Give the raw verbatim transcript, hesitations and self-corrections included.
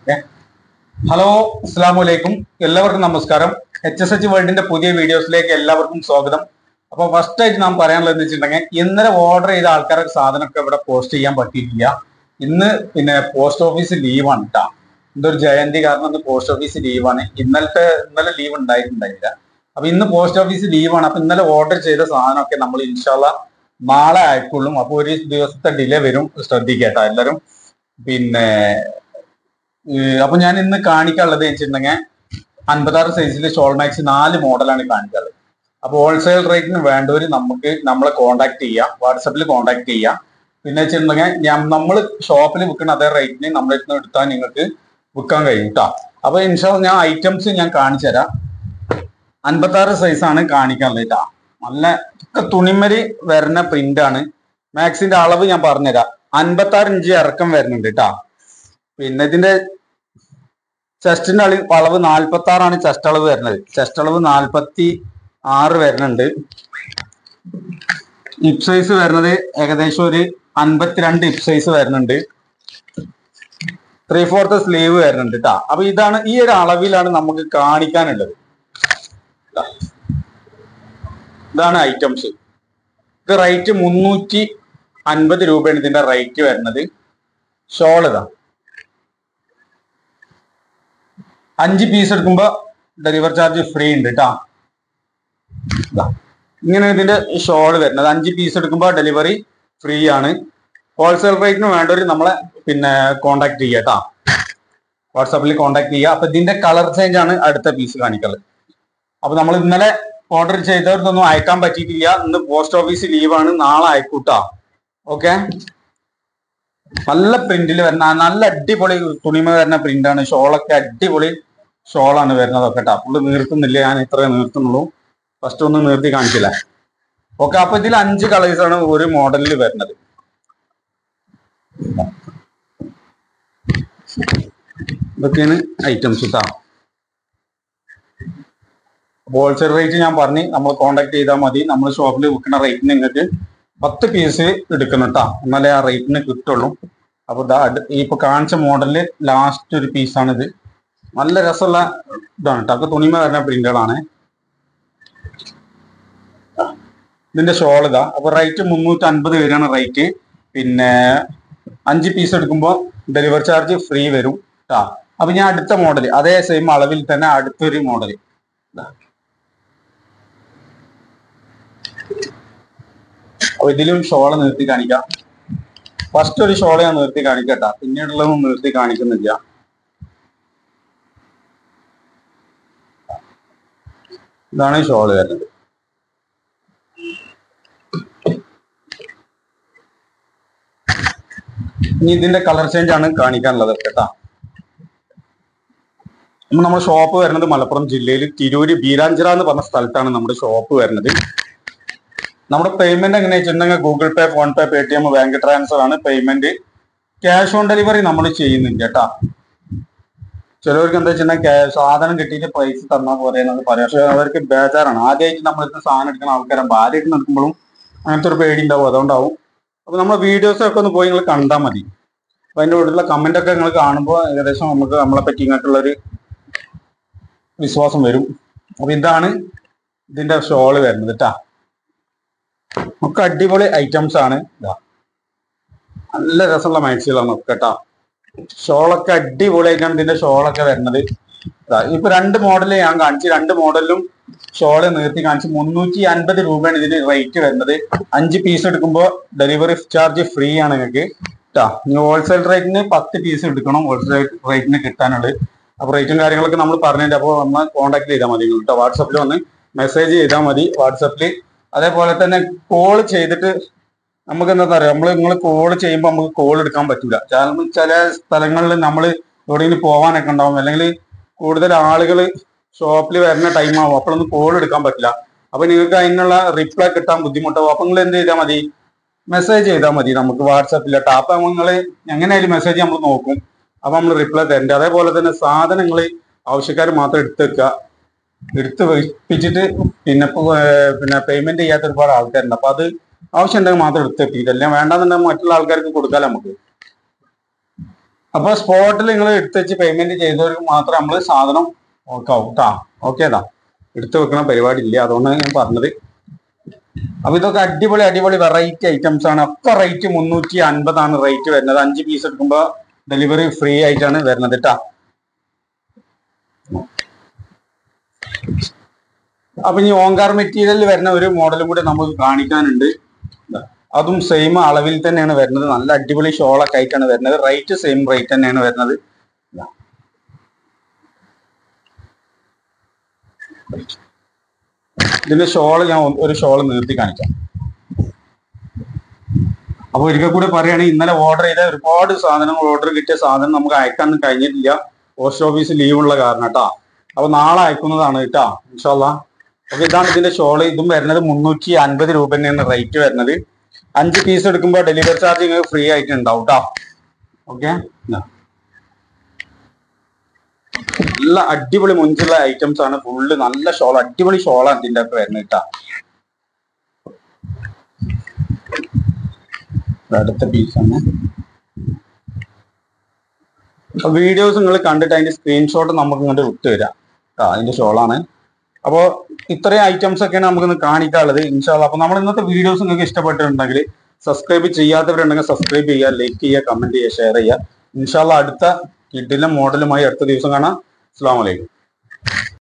Hello, അസ്സാം വലൈക്കും. എല്ലാവർക്കും നമസ്കാരം. എച്ച് എസ് എച്ച് വേൾഡിന്റെ പുതിയ വീഡിയോസിലേക്ക് എല്ലാവർക്കും സ്വാഗതം. അപ്പോൾ ഫസ്റ്റ് ആയിട്ട് നാം പറയാനുള്ളത് എന്ന് വെച്ചിട്ടുണ്ടെങ്കിൽ, ഇന്നലെ ഓർഡർ ചെയ്ത ആൾക്കാർക്ക് സാധനമൊക്കെ ഇവിടെ പോസ്റ്റ് ചെയ്യാൻ പറ്റിയിട്ടില്ല. ഇന്ന് പിന്നെ പോസ്റ്റ് ഓഫീസ് ലീവാണ് കേട്ടോ. എന്തൊരു ജയന്തി കാരണം ഇന്ന് പോസ്റ്റ് ഓഫീസ് ലീവാണ്. ഇന്നലത്തെ ഇന്നലെ ലീവ് ഉണ്ടായിട്ടുണ്ടായില്ല. അപ്പൊ ഇന്ന് പോസ്റ്റ് ഓഫീസ് ലീവാണ്. അപ്പൊ ഇന്നലെ ഓർഡർ ചെയ്ത സാധനമൊക്കെ നമ്മൾ ഇൻഷാല്ല നാളെ അയക്കുള്ളൂ. അപ്പൊ ഒരു ദിവസത്തെ ഡിലേ വരും, ശ്രദ്ധിക്കേട്ടോ എല്ലാവരും. പിന്നെ അപ്പൊ ഞാൻ ഇന്ന് കാണിക്കാനുള്ളത് വെച്ചിട്ടുണ്ടെങ്കിൽ അൻപത്താറ് സൈസിൽ ഷോൾ മാക്സ് നാല് മോഡലാണ് കാണിക്കാറുള്ളത്. അപ്പൊ ഹോൾസെയിൽ റേറ്റിന് വേണ്ടവർ നമുക്ക് നമ്മളെ കോൺടാക്ട് ചെയ്യാം, വാട്സപ്പിൽ കോൺടാക്ട് ചെയ്യാം. പിന്നെ വെച്ചിട്ടുണ്ടെങ്കിൽ ഞാൻ നമ്മൾ ഷോപ്പിൽ വിൽക്കുന്ന അതേ റേറ്റിന് നമ്മളെ അടുത്ത് എടുത്താൽ നിങ്ങൾക്ക് വിൽക്കാൻ കഴിയും കേട്ടോ. അപ്പൊ ഇൻഷാല്ല ഞാൻ ഐറ്റംസ് ഞാൻ കാണിച്ചു തരാം. അൻപത്താറ് സൈസാണ് കാണിക്കാനുള്ളത് കേട്ടോ. നല്ല തുണിമരി വരുന്ന പ്രിന്റ് ആണ്. മാക്സിന്റെ അളവ് ഞാൻ പറഞ്ഞുതരാം. അൻപത്താറ് ഇഞ്ച് ഇറക്കം വരുന്നുണ്ട് കേട്ടോ. പിന്നെ ഇതിന്റെ ചെസ്റ്റിന്റെ അളവ് അളവ് നാൽപ്പത്തി ആറാണ് ചെസ്റ്റ് അളവ് വരുന്നത്. ചെസ്റ്റ് അളവ് നാൽപ്പത്തി ആറ് വരുന്നുണ്ട്. ഹിപ്പ് സൈസ് വരുന്നത് ഏകദേശം ഒരു അൻപത്തിരണ്ട് ഹിപ്പ് സൈസ് വരുന്നുണ്ട്. ത്രീ ഫോർത്ത് സ്ലീവ് വരുന്നുണ്ട് കേട്ടോ. അപ്പൊ ഇതാണ് ഈ ഒരു അളവിലാണ് നമുക്ക് കാണിക്കാനുള്ളത്. ഇതാണ് ഐറ്റംസ്. ഇത് റേറ്റ് മുന്നൂറ്റി അൻപത് രൂപയാണ് ഇതിന്റെ റേറ്റ് വരുന്നത്. ഷോൾ ഇതാ, അഞ്ച് പീസ് എടുക്കുമ്പോ ഡെലിവറി ചാർജ് ഫ്രീ ഉണ്ട് കേട്ടോ. ഇങ്ങനെ ഇതിന്റെ ഷോൾ വരുന്നത്. അഞ്ച് പീസ് എടുക്കുമ്പോൾ ഡെലിവറി ഫ്രീ ആണ്. ഹോൾസെയിൽ റേറ്റിന് വേണ്ടവർ നമ്മളെ പിന്നെ കോണ്ടാക്ട് ചെയ്യുക കേട്ടോ. വാട്സാപ്പിൽ കോണ്ടാക്ട് ചെയ്യുക. അപ്പൊ ഇതിന്റെ കളർ ചേഞ്ച് ആണ് അടുത്ത പീസ് കാണിക്കുന്നത്. അപ്പൊ നമ്മൾ ഇന്നലെ ഓർഡർ ചെയ്തവർക്കൊന്നും അയക്കാൻ പറ്റിയിട്ടില്ല. ഇന്ന് പോസ്റ്റ് ഓഫീസ് ലീവാണ്, നാളെ അയക്കൂട്ടാ. ഓക്കെ, നല്ല പ്രിന്റിൽ വരുന്ന നല്ല അടിപൊളി തുണിമ വരുന്ന പ്രിന്റാണ്. ഷോളൊക്കെ അടിപൊളി ഷോളാണ് വരുന്നതൊക്കെ കേട്ടോ. ഫുള്ള് നീർത്തുന്നില്ല, ഞാൻ ഇത്രേ നീർത്തുന്നുള്ളൂ. ഫസ്റ്റ് ഒന്നും നീർത്തി കാണിച്ചില്ല. ഓക്കെ, അപ്പൊ ഇതിൽ അഞ്ച് കളേഴ്സ് ആണ് ഒരു മോഡലിൽ വരുന്നത്. ഇതൊക്കെയാണ് ഐറ്റംസ് കേട്ടോ. ഹോൾസെയിൽ റേറ്റ് ഞാൻ പറഞ്ഞ് നമ്മൾ കോണ്ടാക്ട് ചെയ്താൽ മതി. നമ്മൾ ഷോപ്പിൽ വിൽക്കുന്ന റേറ്റിന് നിങ്ങൾക്ക് പത്ത് പീസ് എടുക്കണം കേട്ടോ, എന്നാലേ ആ റേറ്റിന് കിട്ടുള്ളൂ. അപ്പൊ ഇപ്പൊ കാണിച്ച മോഡലില് ലാസ്റ്റ് ഒരു പീസാണിത്. നല്ല രസമുള്ള ഇതാണ് കേട്ടോ. അപ്പൊ തുണിമ വരുന്ന പ്രിന്റുകളാണ്. ഇതിന്റെ ഷോൾ ഇതാ. അപ്പൊ റേറ്റ് മുന്നൂറ്റി അൻപത് വരെയാണ് റേറ്റ്. പിന്നെ അഞ്ച് പീസ് എടുക്കുമ്പോൾ ഡെലിവറി ചാർജ് ഫ്രീ വരും കേട്ടോ. അപ്പൊ ഞാൻ അടുത്ത മോഡൽ അതേ സെയിം അളവിൽ തന്നെ അടുത്തൊരു മോഡൽ അപ്പൊ ഇതിലും ഷോള് നിർത്തി കാണിക്കാം. ഫസ്റ്റ് ഒരു ഷോള് ഞാൻ നിർത്തി കാണിക്കട്ടാ, പിന്നീടുള്ളതൊന്നും നിർത്തി കാണിക്കുന്നില്ല. ഇതാണ് ഷോള് വരുന്നത്. ഇനി ഇതിന്റെ കളർ ചേഞ്ച് ആണ് കാണിക്കാനുള്ളത് കേട്ടാ. നമ്മുടെ ഷോപ്പ് വരുന്നത് മലപ്പുറം ജില്ലയിൽ തിരൂര് ബീരാഞ്ചിറ എന്ന് പറഞ്ഞ സ്ഥലത്താണ് നമ്മുടെ ഷോപ്പ് വരുന്നത്. നമ്മുടെ പേയ്മെന്റ് എങ്ങനെ വെച്ചിട്ടുണ്ടെങ്കിൽ Google pay, PhonePe, Paytm, bank transfer ആണ് പേയ്മെന്റ്. ക്യാഷ് ഓൺ ഡെലിവറി നമ്മൾ ചെയ്യുന്നില്ല കേട്ടാ. ചിലവർക്ക് എന്താ വെച്ചിട്ടുണ്ടെങ്കിൽ സാധനം കിട്ടിയിട്ട് പൈസ തന്നാൽ പോലെ എന്നൊക്കെ പറയാം. പക്ഷെ അവർക്ക് ബേജാറാണ്. ആദ്യമായിട്ട് നമ്മളിത് സാധനം എടുക്കുന്ന ആൾക്കാരാകുമ്പോൾ ആദ്യമായിട്ട് നടക്കുമ്പോഴും അങ്ങനത്തെ ഒരു പേടി ഉണ്ടാവും, അതുകൊണ്ടാവും. അപ്പൊ നമ്മുടെ വീഡിയോസ് ഒക്കെ ഒന്ന് പോയി നിങ്ങൾ കണ്ടാൽ മതി. അപ്പൊ അതിന്റെ കൂടെയുള്ള കമന്റ് ഒക്കെ നിങ്ങൾ കാണുമ്പോൾ ഏകദേശം നമുക്ക് നമ്മളെ പറ്റി ഇങ്ങോട്ടുള്ളൊരു വിശ്വാസം വരും. അപ്പൊ ഇതാണ് ഇതിന്റെ ഷോള് വരുന്നത് കേട്ടാ. ഒക്കെ അടിപൊളി ഐറ്റംസ് ആണ്. ഇതാ നല്ല രസമുള്ള മാക്സികളാണ് ഒക്കെ കേട്ടോ. ഷോളൊക്കെ അടിപൊളിയായിട്ടാണ് ഇതിന്റെ ഷോളൊക്കെ വരുന്നത്. ഇപ്പൊ രണ്ട് മോഡല് ഞാൻ കാണിച്ചു. രണ്ട് മോഡലിലും ഷോള് നിർത്തി കാണിച്ചു. മുന്നൂറ്റി അൻപത് രൂപയാണ് ഇതിന് റേറ്റ് വരുന്നത്. അഞ്ച് പീസ് എടുക്കുമ്പോൾ ഡെലിവറി ചാർജ് ഫ്രീ ആണ് നിങ്ങൾക്ക് കേട്ടോ. ഇനി ഹോൾസെയിൽ റേറ്റിന് പത്ത് പീസ് എടുക്കണം ഹോൾസെയിൽ റേറ്റിന് കിട്ടാനുള്ളത്. അപ്പൊ റേറ്റും കാര്യങ്ങളൊക്കെ നമ്മൾ പറഞ്ഞിട്ട് അപ്പോൾ നമ്മൾ കോൺടാക്ട് ചെയ്താൽ മതി കേട്ടോ. വാട്സപ്പിൽ വന്ന് മെസ്സേജ് ചെയ്താൽ മതി വാട്സപ്പിൽ. അതേപോലെ തന്നെ കോൾ ചെയ്തിട്ട് നമുക്ക് എന്താ പറയുക, നമ്മൾ നിങ്ങൾ കോൾ ചെയ്യുമ്പോൾ നമുക്ക് കോൾ എടുക്കാൻ പറ്റില്ല. ചില ചില സ്ഥലങ്ങളിൽ നമ്മൾ എവിടെയെങ്കിലും പോകാനൊക്കെ ഉണ്ടാവും, അല്ലെങ്കിൽ കൂടുതൽ ആളുകൾ ഷോപ്പിൽ വരുന്ന ടൈം ആവും, അപ്പോഴൊന്നും കോൾ എടുക്കാൻ പറ്റില്ല. അപ്പൊ നിങ്ങൾക്ക് അതിനുള്ള റിപ്ലൈ കിട്ടാൻ ബുദ്ധിമുട്ടാവും. അപ്പൊ നിങ്ങൾ എന്ത് ചെയ്താൽ മതി, മെസ്സേജ് ചെയ്താൽ മതി നമുക്ക് വാട്സപ്പിൽ കേട്ടോ. അപ്പൊ നിങ്ങൾ എങ്ങനെയായാലും മെസ്സേജ് നമ്മൾ നോക്കും, അപ്പൊ നമ്മൾ റിപ്ലൈ തരേണ്ടത്. അതേപോലെ തന്നെ സാധനങ്ങൾ ആവശ്യക്കാർ മാത്രം എടുത്ത് വെക്കുക. എടുത്ത് വെപ്പിച്ചിട്ട് പിന്നെ പിന്നെ പേയ്മെന്റ് ചെയ്യാത്ത ഒരുപാട് ആൾക്കാരുണ്ട്. അപ്പൊ അത് ആവശ്യം ഉണ്ടെങ്കിൽ മാത്രം എടുത്ത് വെപ്പിക്കില്ല, അല്ലെങ്കിൽ വേണ്ടാന്നുണ്ടെങ്കിൽ മറ്റുള്ള ആൾക്കാർക്ക് കൊടുക്കാമല്ലോ നമുക്ക്. അപ്പൊ സ്പോട്ടിൽ നിങ്ങൾ എടുത്ത് വെച്ച് പേയ്മെന്റ് ചെയ്തവർക്ക് മാത്രം നമ്മൾ സാധനം ഓക്കാവും കേട്ടാ. ഓക്കേതാ, എടുത്തു വെക്കണ പരിപാടി ഇല്ല, അതുകൊണ്ടാണ് ഞാൻ പറഞ്ഞത്. അപ്പൊ ഇതൊക്കെ അടിപൊളി അടിപൊളി വെറൈറ്റി ഐറ്റംസ് ആണ്. ഒക്കെ റേറ്റ് മുന്നൂറ്റി അൻപതാണ് റേറ്റ് വരുന്നത്. അഞ്ച് പീസ് എടുക്കുമ്പോ ഡെലിവറി ഫ്രീ ആയിട്ടാണ് വരുന്നത് കേട്ടാ. അപ്പൊ ഇനി ഓങ്കാർ മെറ്റീരിയലിൽ വരുന്ന ഒരു മോഡലും കൂടെ നമുക്ക് കാണിക്കാനുണ്ട്. അതും സെയിം അളവിൽ തന്നെയാണ് വരുന്നത്. നല്ല അടിപൊളി ഷോളൊക്കെ ആയിട്ടാണ് വരുന്നത്. റേറ്റ് സെയിം റേറ്റ് തന്നെയാണ് വരുന്നത്. ഇതിന്റെ ഷോള് ഞാൻ ഒരു ഷോള് നിർത്തി കാണിക്കാം. അപ്പൊ ഒരിക്കൽ കൂടി പറയുകയാണെങ്കിൽ ഇന്നലെ ഓർഡർ ചെയ്ത ഒരുപാട് സാധനങ്ങൾ ഓർഡർ കിട്ടിയ സാധനം നമുക്ക് അയക്കാനൊന്നും കഴിഞ്ഞിട്ടില്ല. പോസ്റ്റ് ഓഫീസ് ലീവ് ഉള്ള കാരണം കേട്ടാ. അപ്പൊ നാളെ അയക്കുന്നതാണ് കേട്ടാ, ഇൻഷാ അല്ലാഹ്. അപ്പൊ ഇതാണ് ഇതിന്റെ ഷോള്. ഇതും വരുന്നത് മുന്നൂറ്റി അൻപത് രൂപ തന്നെയാണ് റേറ്റ് വരുന്നത്. അഞ്ച് പീസ് എടുക്കുമ്പോൾ ഡെലിവറി ചാർജ് നിങ്ങൾക്ക് ഫ്രീ ആയിട്ട് ഉണ്ടാവും കേട്ടോ. ഓക്കെ, നല്ല അടിപൊളി മുഞ്ചുള്ള ഐറ്റംസ് ആണ്. ഫുള്ള് നല്ല ഷോൾ, അടിപൊളി ഷോളാണ് ഇതിന്റെ ഒക്കെ വരുന്നത് കേട്ടാ. അടുത്ത പീസാണ്. വീഡിയോസ് നിങ്ങൾ കണ്ടിട്ട് അതിന്റെ സ്ക്രീൻഷോട്ട് നമുക്ക് ഇങ്ങോട്ട് വിട്ടുതരാം കേട്ടോ. അതിന്റെ ഷോളാണ്. അപ്പോൾ ഇത്രയും ഐറ്റംസ് ഒക്കെയാണ് നമുക്കിന്ന് കാണിക്കാനുള്ളത് ഇൻഷാ അല്ലാഹ്. അപ്പൊ നമ്മൾ ഇന്നത്തെ വീഡിയോസ് നിങ്ങൾക്ക് ഇഷ്ടപ്പെട്ടിട്ടുണ്ടെങ്കിൽ സബ്സ്ക്രൈബ് ചെയ്യാത്തവരുണ്ടെങ്കിൽ സബ്സ്ക്രൈബ് ചെയ്യുക, ലൈക്ക് ചെയ്യുക, കമന്റ് ചെയ്യുക, ഷെയർ ചെയ്യുക. ഇൻഷാ അല്ലാഹ് അടുത്ത കിഡിലെ മോഡലുമായി അടുത്ത ദിവസം കാണാം. അസ്സലാമു അലൈക്കും.